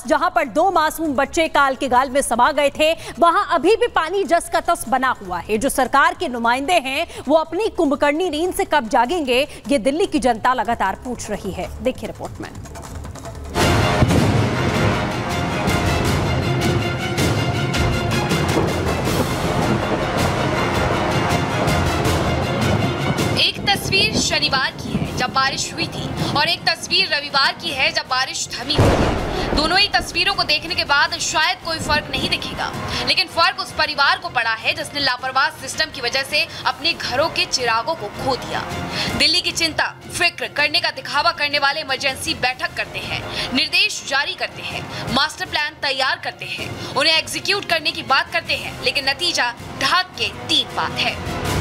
जहां पर 2 मासूम बच्चे काल के गाल में समा गए थे, वहां अभी भी पानी जस का तस बना हुआ है। जो सरकार के नुमाइंदे हैं वो अपनी कुंभकर्णी नींद से कब जागेंगे, ये दिल्ली की जनता लगातार पूछ रही है। देखिए रिपोर्ट में। एक तस्वीर शनिवार की है जब बारिश हुई थी और एक तस्वीर रविवार की है जब बारिश थमी हुई है। दोनों ही तस्वीरों को देखने के बाद शायद कोई फर्क नहीं दिखेगा, लेकिन फर्क उस परिवार को पड़ा है जिसने लापरवाह सिस्टम की वजह से अपने घरों के चिरागों को खो दिया। दिल्ली की चिंता फिक्र करने का दिखावा करने वाले इमरजेंसी बैठक करते हैं, निर्देश जारी करते हैं, मास्टर प्लान तैयार करते हैं, उन्हें एग्जीक्यूट करने की बात करते हैं, लेकिन नतीजा ढाक के 3 बात है।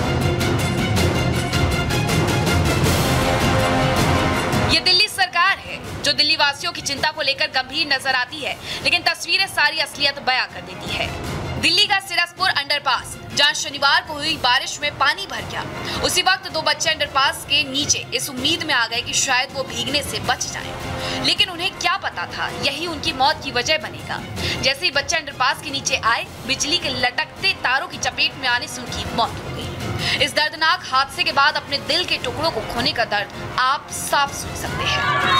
ये दिल्ली सरकार है जो दिल्ली वासियों की चिंता को लेकर गंभीर नजर आती है, लेकिन तस्वीरें सारी असलियत बयां कर देती है। दिल्ली का सिरसपुर अंडरपास, जहां शनिवार को हुई बारिश में पानी भर गया। उसी वक्त 2 बच्चे अंडरपास के नीचे इस उम्मीद में आ गए कि शायद वो भीगने से बच जाएं। लेकिन उन्हें क्या पता था यही उनकी मौत की वजह बनेगा। जैसे ही बच्चे अंडरपास के नीचे आए, बिजली के लटकते तारों की चपेट में आने से उनकी मौत हो गई। इस दर्दनाक हादसे के बाद अपने दिल के टुकड़ों को खोने का दर्द आप साफ सुन सकते हैं।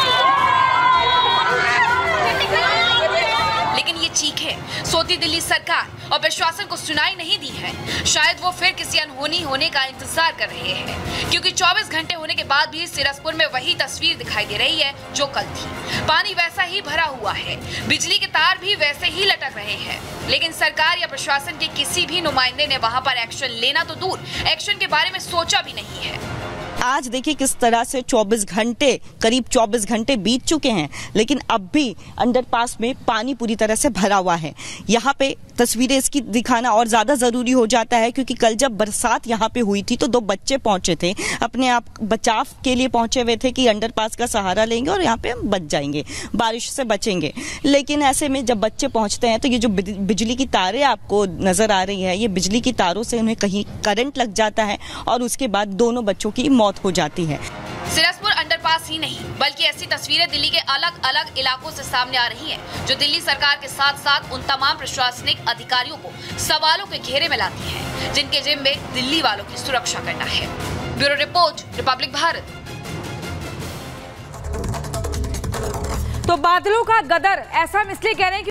लेकिन ये चीखें सोती दिल्ली सरकार और प्रशासन को सुनाई नहीं दी है। शायद वो फिर किसी अनहोनी होने का इंतजार कर रहे हैं, क्योंकि 24 घंटे होने के बाद भी सिरसपुर में वही तस्वीर दिखाई दे रही है जो कल थी। पानी वैसा ही भरा हुआ है, बिजली के तार भी वैसे ही लटक रहे हैं, लेकिन सरकार या प्रशासन के किसी भी नुमाइंदे ने वहां पर एक्शन लेना तो दूर, एक्शन के बारे में सोचा भी नहीं है। आज देखिए किस तरह से 24 घंटे, करीब 24 घंटे बीत चुके हैं, लेकिन अब भी अंडरपास में पानी पूरी तरह से भरा हुआ है। यहाँ पे तस्वीरें इसकी दिखाना और ज़्यादा ज़रूरी हो जाता है, क्योंकि कल जब बरसात यहाँ पे हुई थी तो 2 बच्चे पहुँचे थे, अपने आप बचाव के लिए पहुँचे हुए थे कि अंडरपास का सहारा लेंगे और यहाँ पे हम बच जाएंगे, बारिश से बचेंगे। लेकिन ऐसे में जब बच्चे पहुँचते हैं तो ये जो बिजली की तारें आपको नज़र आ रही है, ये बिजली की तारों से उन्हें कहीं करंट लग जाता है और उसके बाद दोनों बच्चों की मौत हो जाती है। सिरसपुर अंडरपास ही नहीं बल्कि ऐसी तस्वीरें दिल्ली के अलग अलग इलाकों से सामने आ रही हैं, जो दिल्ली सरकार के साथ साथ उन तमाम प्रशासनिक अधिकारियों को सवालों के घेरे में लाती हैं, जिनके जिम्मे दिल्ली वालों की सुरक्षा करना है। Bureau report, Republic Bharat. तो बादलों का गदर, ऐसा हम इसलिए कह रहे हैं